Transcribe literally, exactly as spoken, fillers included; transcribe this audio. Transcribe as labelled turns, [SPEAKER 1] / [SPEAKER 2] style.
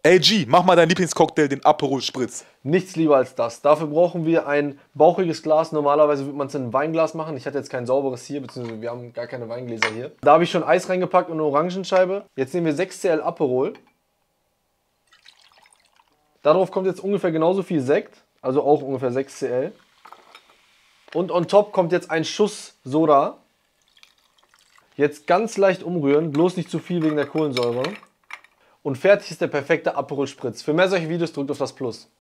[SPEAKER 1] Ey G, mach mal deinen Lieblingscocktail, den Aperol Spritz.
[SPEAKER 2] Nichts lieber als das. Dafür brauchen wir ein bauchiges Glas. Normalerweise würde man es in ein Weinglas machen. Ich hatte jetzt kein sauberes hier, beziehungsweise wir haben gar keine Weingläser hier. Da habe ich schon Eis reingepackt und eine Orangenscheibe. Jetzt nehmen wir sechs Zentiliter Aperol. Darauf kommt jetzt ungefähr genauso viel Sekt, also auch ungefähr sechs Zentiliter. Und on top kommt jetzt ein Schuss Soda. Jetzt ganz leicht umrühren, bloß nicht zu viel wegen der Kohlensäure. Und fertig ist der perfekte Aperol Spritz. Für mehr solche Videos drückt auf das Plus.